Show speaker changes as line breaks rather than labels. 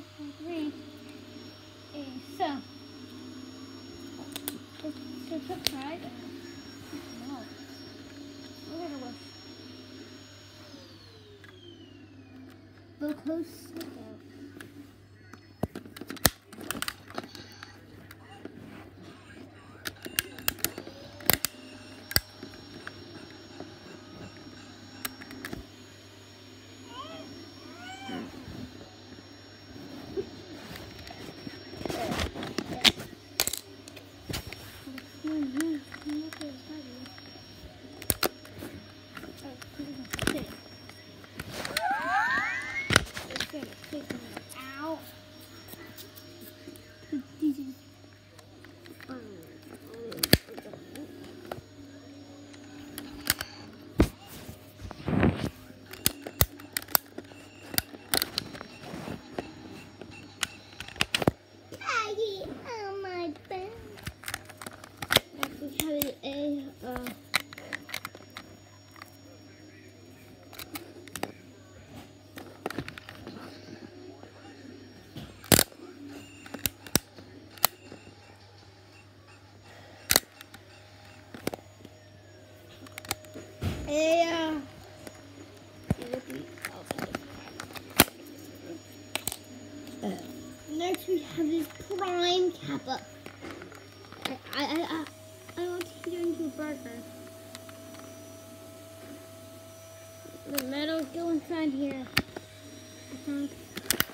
3 is so. It's subscribe. No. We're gonna watch. Locos. Next we have this prime kappa. I want to turn into a burger. The metals go inside here.